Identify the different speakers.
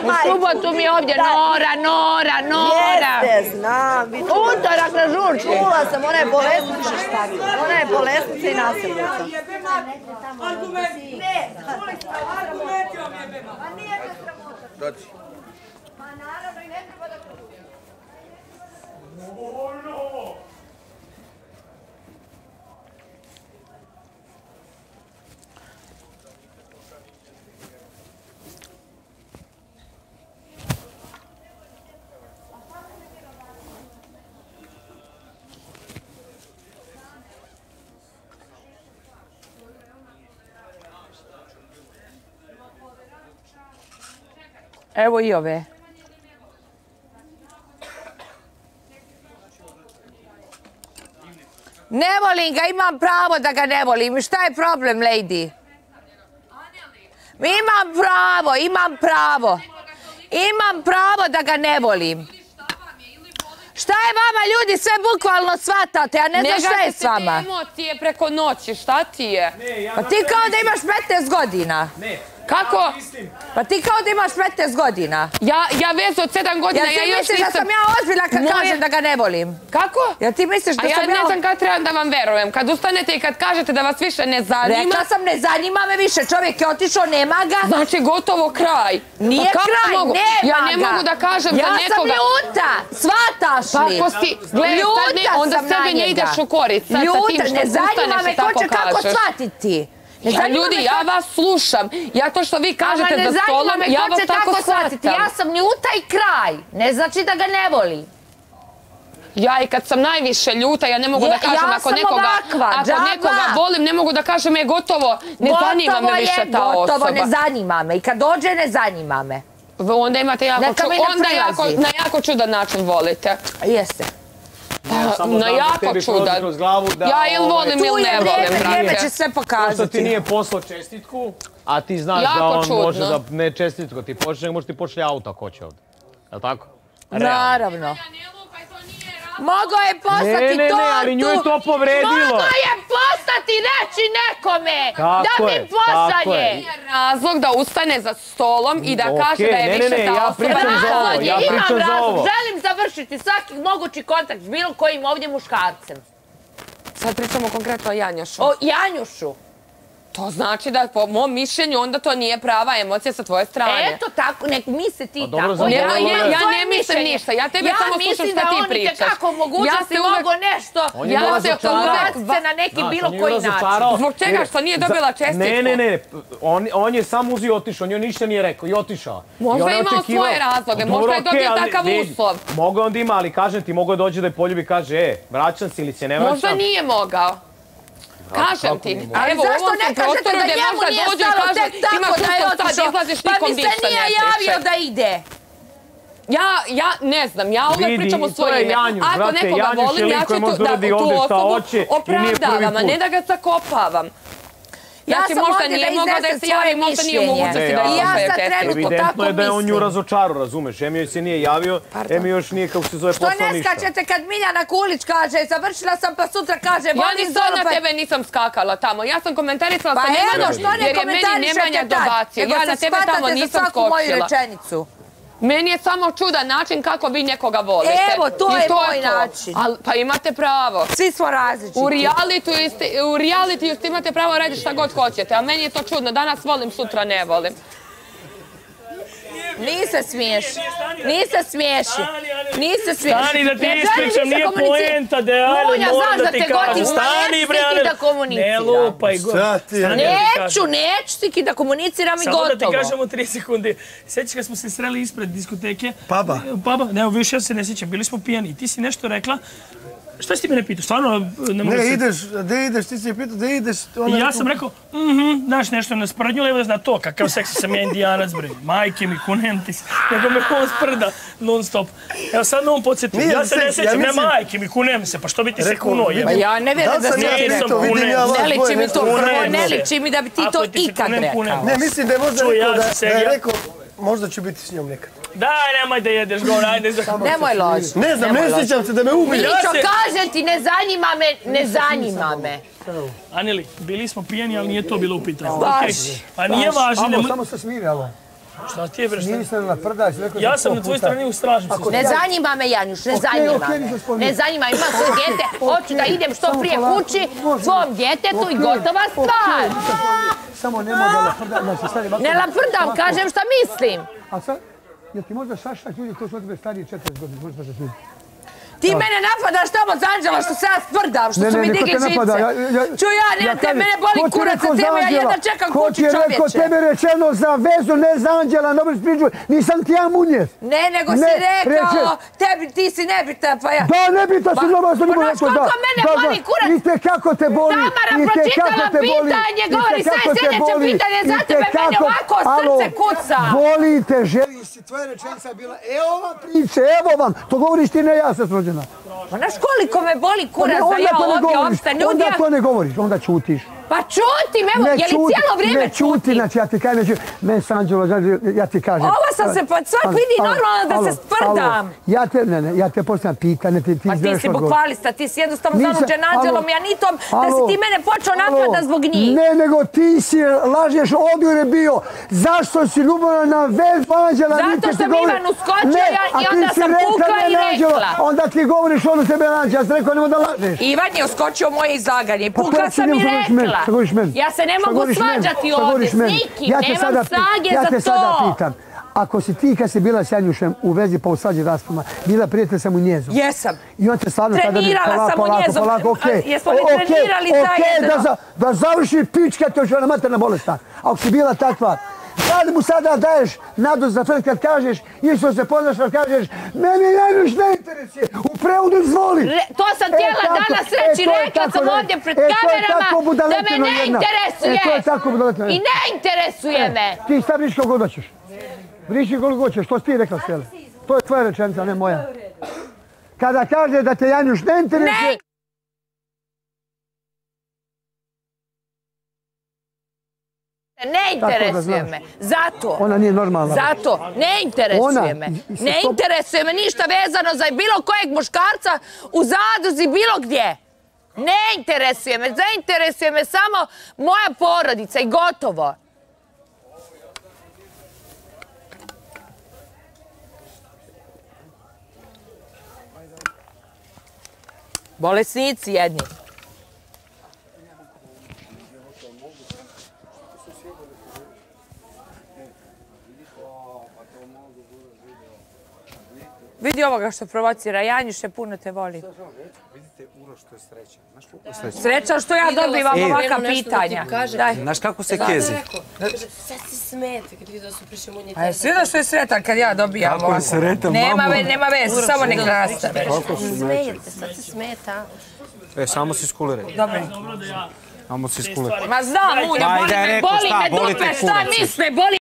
Speaker 1: U subotu mi je ovdje Nora.
Speaker 2: Jeste, znam.
Speaker 1: Utorak na žurci.
Speaker 2: Čula sam, ona je bolesnica stavila. Ona je bolesnica i nasilnica.
Speaker 3: Argumenti!
Speaker 2: Ne,
Speaker 3: Argumenti vam jebema!
Speaker 2: pa nije me sramota.
Speaker 4: Dođi.
Speaker 2: Pa naravno i ne treba da kudim.
Speaker 1: Evo i ove. Ne volim ga, imam pravo da ga ne volim. Šta je problem, lady? Imam pravo da ga ne volim. Šta je vama, ljudi, sve bukvalno shvatate, a ne znam šta je s vama.
Speaker 5: Negativne emocije preko noći, šta ti je?
Speaker 1: Pa ti kao da imaš 15 godina.
Speaker 5: Kako?
Speaker 1: Pa ti kao da imaš 15 godina.
Speaker 5: Ja vezu od 7 godina,
Speaker 1: Jel ti misliš da sam ja ozbiljna kad kažem da ga ne volim?
Speaker 5: Kako?
Speaker 1: Jel ti misliš da sam ja...
Speaker 5: A ja ne znam kad trebam da vam verujem. Kad ustanete i kad kažete da vas više ne zanima...
Speaker 1: Rekla sam ne zanima me više, čovjek je otišao, nema ga.
Speaker 5: Znači gotovo kraj.
Speaker 1: Nije kraj, nema ga.
Speaker 5: Ja ne mogu da kažem za nekoga...
Speaker 1: Ja sam ljuta, shvataš li?
Speaker 5: Pa ako si, gledaj, onda sebe ne ideš u korist.
Speaker 1: Ljuta, ne zanima me, ko će kako shvatiti?
Speaker 5: Ja, ljudi, ja vas slušam. Ja to što vi kažete za stolom, ja vas tako shvatam.
Speaker 1: Ja sam ljuta i kraj. Ne znači da ga ne volim.
Speaker 5: Ja i kad sam najviše ljuta, ja ne mogu da kažem ako nekoga volim, ne mogu da kažem je gotovo, ne zanima me više ta osoba.
Speaker 1: Gotovo, ne zanima me. I kad dođe, ne zanima me.
Speaker 5: Onda imate na jako čudan način volite.
Speaker 1: Jeste.
Speaker 5: Na jako čudan. Ja ili volim ili ne volim,
Speaker 1: vrijeme će sve pokazati.
Speaker 6: Pošto ti nije poslao čestitku, a ti znaš da on može da ne čestitku ti počne, nego može ti počne auto ako hoće ovdje. Je li tako?
Speaker 1: Naravno. Mogao je poslati tortu.
Speaker 6: Ne, ali nju je to povredilo.
Speaker 1: Mogao je poslati reći nekome da mi pošalje.
Speaker 5: Nije razlog da ustane za stolom i da kaže da je više ta osoba.
Speaker 6: Ja pričam za ovo.
Speaker 1: Želim završiti svaki mogući kontakt s bilo kojim ovdje muškarcem.
Speaker 5: Sad pričamo konkretno o Janjušu.
Speaker 1: O Janjušu.
Speaker 5: To znači da po mom mišljenju onda to nije prava emocija sa tvoje strane.
Speaker 1: Eto tako, nek misli ti tako.
Speaker 5: Ja ne mislim ništa, ja tebe samo slušam šta ti pričaš.
Speaker 1: Ja mislim da on nekako mogućnosti mogo nešto, ja se uvesti na neki bilo koji način.
Speaker 5: Zbog čega što nije dobila čestitku?
Speaker 6: Ne, on je sam uzio i otišao, on joj ništa nije rekao i otišao.
Speaker 5: Možda je imao svoje razloge, možda je dobio takav uslov.
Speaker 6: Mogao onda ima, ali kažem ti, mogao dođe da je poljubi i kaže, vraćam se ili se ne vraćam.
Speaker 5: Možda nije mogao. Kažem ti, evo u ovom sam prostoru gdje možda dođu i kažu ima sustav sad, izlaziš nikom ništa ne
Speaker 1: priče. Pa mi se nije javio da ide.
Speaker 5: Ja ne znam, ja uvek pričam o svoje ime. Ako nekoga volim, ja ću tu osobu opravdavam, a ne da ga zakopavam. Znači možda nije mogao da se javi, možda nije u mogućnosti da je čestitku.
Speaker 6: Evidentno je da je on nju razočarao, razumeš? Em joj se nije javio, em još nije kako se zove poslao ništa.
Speaker 1: Što ne skačete kad Miljana Kulić kaže završila sam pa sutra kaže
Speaker 5: ja ni sad na tebe nisam skakala tamo. Ja sam komentarisala sa Nemanom jer je meni Nemanja dobacio. Ja na tebe tamo nisam skočila. Meni je samo čudan način kako vi nekoga volite.
Speaker 1: Evo, to je moj način.
Speaker 5: Pa imate pravo.
Speaker 1: Svi smo različiti.
Speaker 5: U realitiju imate pravo raditi šta god hoćete, a meni je to čudno. Danas volim, sutra ne volim.
Speaker 1: Nise smiješi. Nise smiješi. Nise smiješi.
Speaker 7: Stani da ti ispričam, nije poenta da je ajde, moram da ti kažem. Stani bre, ne lupaj.
Speaker 1: Neću ti ki da komuniciram i gotovo.
Speaker 7: Samo da ti kažemo 3 sekunde. Sjećaš kad smo se sreli ispred diskoteke?
Speaker 4: Paba.
Speaker 7: Paba, ne, više ja se ne sjećam, bili smo pijani. Ti si nešto rekla. Šta si ti mene pitao? Stvarno ne mogu se...
Speaker 4: Ne, ideš, gdje ideš, ti si je pitao, gdje ideš?
Speaker 7: I ja sam rekao, znaš nešto ne sprdnjula, evo da zna to, kakav seksi sam ja indijanac, bre. Majke mi, kunem ti se. Nego me on sprda non stop. Evo sad on podsjetim, ja se ne sjećam, ne majke mi, kunem se, pa što bi ti se kunuo?
Speaker 1: Ja ne vjerujem da si ti rekao. Ne liči mi to prvo, ne liči mi da bi ti to ikad rekao.
Speaker 4: Ne, mislim da je možda rekao da je rekao, možda ću biti s njom nekad.
Speaker 7: Daj, nemoj da jedeš govor, ajde.
Speaker 1: Nemoj loži.
Speaker 4: Ne znam, ne sjećam se da me ubije.
Speaker 1: Milićo, kažem ti, ne zanima me.
Speaker 7: Aneli, bili smo pijani, ali nije to bilo u pitanju.
Speaker 1: Baš.
Speaker 7: Pa nije važno.
Speaker 4: Samo se smiri, alo.
Speaker 7: Šta ti je bre?
Speaker 4: Nisam naprdać, rekao
Speaker 7: Ja sam na tvoj strani u stražnici.
Speaker 1: Ne zanima me, Janjuš, ne zanima me. Ne zanima, imam svoje djete, hoću da idem što prije kući, svom djetetu i gotova stvar.
Speaker 4: Samo nemoj da naprdać.
Speaker 1: Ne naprdam, kažem šta mislim.
Speaker 4: A sad, jel ti možda šašać ljudi koji su od tebe stariji 40 godina, možda da ti...
Speaker 1: Ti mene napadaš tamo za Anđela što se ja sprdam, što su mi digli živce. Čuj ja, mene boli kurac za tebe, ja jedna čekam kući čovječe.
Speaker 4: Ko ti je rekao tebe rečeno za vezu, ne za Anđela, ne možeš priču, nisam ti ja munjec.
Speaker 1: Ne, nego si rekao, ti si nebita, pa ja...
Speaker 4: Da, nebita si, normalno sam rekao da.
Speaker 1: Znaš koliko mene boli kurac?
Speaker 4: I kako te boli,
Speaker 1: Tamara pročitala pitanje, govori sve sljedeće pitanje, za tebe mene ovako srce kuca.
Speaker 4: Boli te, želi si, tvoja rečenica je bila, evo vam priče, evo vam, to govoriš ti, ne ja sam rođena.
Speaker 1: Pa znaš koliko me boli kurac da ja ovdje opstan ljudi...
Speaker 4: Onda to ne govoriš, onda čutiš.
Speaker 1: Pa čutim, evo, je li cijelo vrijeme čutim?
Speaker 4: Ne čuti, znači ja ti kažem, meni sam Anđelo, ja ti kažem...
Speaker 1: Ovo sam se pa svak vidi normalno da se sprdam.
Speaker 4: Ja te postavljam pitanje, ti
Speaker 1: Pa ti si bukvalista, ti si jednostavno zaluđen Anđelom i Anitom, da si ti mene počeo napada zbog njih.
Speaker 4: Ne, nego ti si lažeš, odgovor je bio, zašto si ljubavna na vezu Anđela?
Speaker 1: Zato što mi Ivan uskočio i onda sam pukla i rekla.
Speaker 4: Onda ti govoriš ono tebe Anđela, ja sam rekao nemoj da lažeš.
Speaker 1: Ivan je uskočio moje izlaganje, pukla sam i rekla. Ja se ne mogu svađati ovdje s nikim, nemam snage za to.
Speaker 4: Ja te sada pitam, ako si ti kad si bila s Janjušem u vezi pa u svađi raspama, bila prijatelj sam u Njezu.
Speaker 1: Jesam.
Speaker 4: I on te stvarno tada bi
Speaker 1: trenirala sam u Njezu. Jesmo li trenirali zajedno?
Speaker 4: Da završi pička, to je ona materna bolestan. Ako si bila takva, da li mu sada daješ nadu za tvrd kad kažeš, isto se poznaš kad kažeš, mene Janjuš ne interesuje, u prevodu izvoli.
Speaker 1: To sam htjela danas reći, rekla sam ovdje pred kamerama da me ne interesuje. I ne interesuje me.
Speaker 4: Ti sad vriši koliko god hoćeš. Vriši koliko god hoćeš, to si ti rekla Stela. To je tvoja rečenica, ne moja. Kada kaže da te Janjuš ne interesuje...
Speaker 1: Ne interesuje me. Zato.
Speaker 4: Ona nije normalna.
Speaker 1: Zato. Ne interesuje me. Ne interesuje me ništa vezano za bilo kojeg muškarca u Zaduzi, bilo gdje. Ne interesuje me. Zainteresuje me samo moja porodica i gotovo. Bolesnici jedni. Vidi ovoga što provocira, Janjuše, puno te voli.
Speaker 8: Vidite, Uroš, to je sreća. Znaš koliko je sreća?
Speaker 1: Sreća što ja dobivam ovaka pitanja.
Speaker 8: Znaš kako se kezi?
Speaker 5: Sad si smete kad vidio da su prišli munje.
Speaker 1: A jesi vidio što je sretan kad ja dobijam ovako?
Speaker 8: Kako je sretan, mamu?
Speaker 1: Nema veze, samo nek nastave.
Speaker 5: Smijete, sad se smeta.
Speaker 8: Samo si skuliraj.
Speaker 1: Dobro.
Speaker 8: Samo si skuliraj.
Speaker 1: Ma znam, Munja, boli me dupe, šta misle, boli